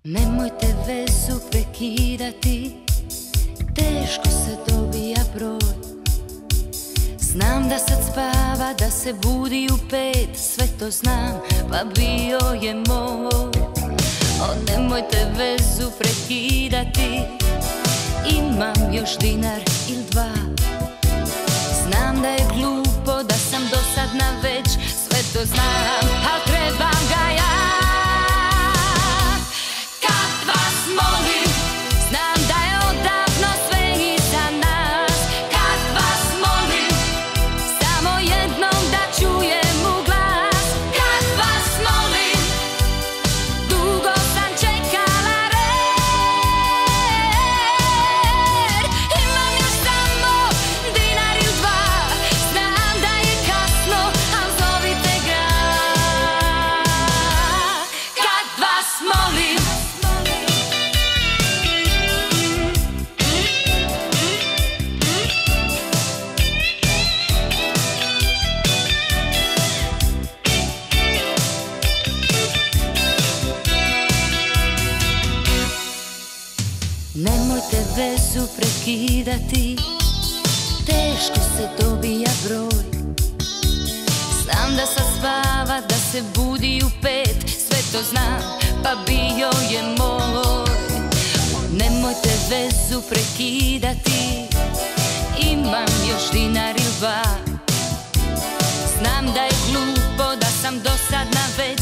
Nemojte vezu prekidati, teško se dobija broj. Znam da sad spava, da se budi u 5, sve to znam, pa bio je moj. Nemojte vezu prekidati, imam još dinar ili 2. Znam da je glupo, da sam dosadna već, sve to znam, al trebam ga ja. Kad vas molim, znam da je odavno sve iza nas. Kad vas molim, samo jednom da čujem u glas. Kad vas molim, dugo sam čekala red. Imam još samo dinar ili 2, znam da je kasno, al zovite ga. Kad vas molim, nemojte vezu prekidati, teško se dobija broj. Znam da sad spava, da se budi u 5, sve to znam, pa bio je moj. Nemojte vezu prekidati, imam još dinar ili 2. Znam da je glupo, da sam dosadna već,